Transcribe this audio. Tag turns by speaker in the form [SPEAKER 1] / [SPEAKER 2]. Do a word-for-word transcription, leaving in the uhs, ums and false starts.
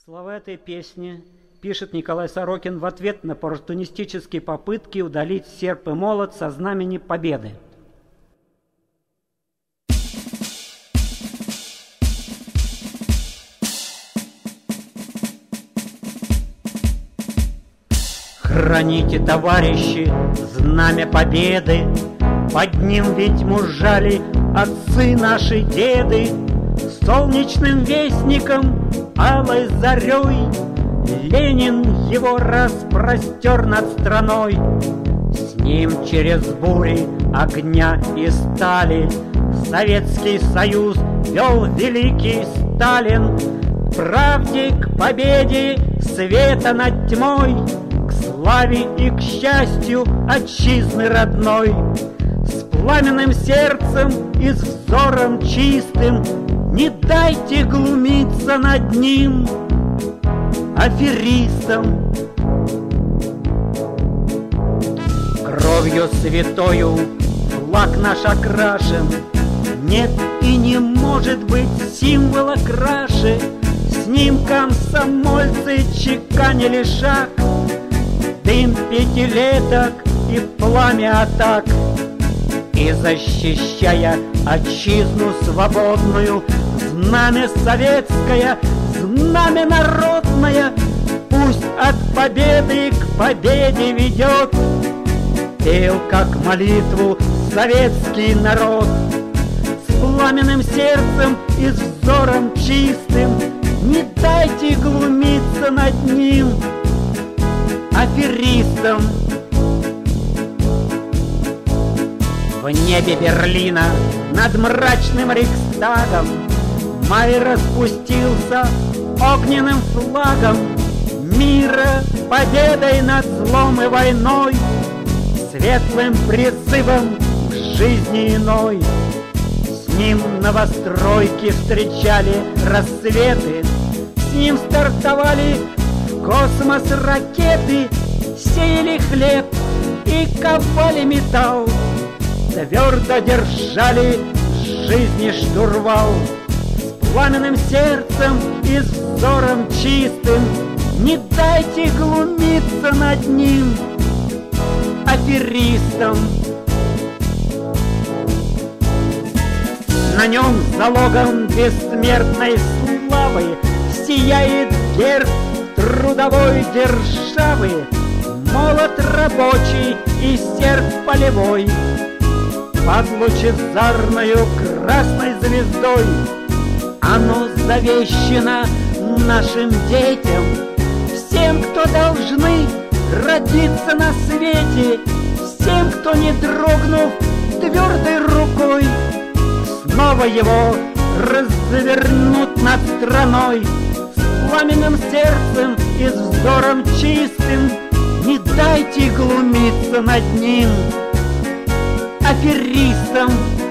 [SPEAKER 1] Слова этой песни пишет Николай Сорокин в ответ на оппортунистические попытки удалить серп и молот со знамени победы. Храните, товарищи, знамя победы, под ним ведь мужали отцы наши деды. Солнечным вестником, алой зарей, Ленин его распростер над страной. С ним через бури огня и стали Советский Союз вел великий Сталин. К правде, к победе, света над тьмой, к славе и к счастью отчизны родной. С пламенным сердцем и с взором чистым не дайте глумиться над ним аферистам. Кровью святою флаг наш окрашен, нет и не может быть символа краше. С ним комсомольцы чеканили шаг, дым пятилеток и пламя атак. И защищая отчизну свободную, знамя советское, знамя народное, пусть от победы к победе ведет. Пел, как молитву, советский народ. С пламенным сердцем и с взором чистым не дайте глумиться над ним аферистам. В небе Берлина над мрачным Рейхстагом май распустился огненным флагом мира, победой над злом и войной, светлым призывом к жизни иной. С ним новостройки встречали рассветы, с ним стартовали в космос ракеты, сеяли хлеб и ковали металл, твердо держали жизни штурвал. С пламенным сердцем и с взором чистым не дайте глумиться над ним аферистам. На нем залогом бессмертной славы сияет герб трудовой державы, молот рабочий и серп полевой под лучезарною красной звездой. Оно завещено нашим детям, всем, кто должны родиться на свете, всем, кто, не дрогнув твердой рукой, снова его развернут над страной. С пламенным сердцем и с взором чистым не дайте глумиться над ним аферистам.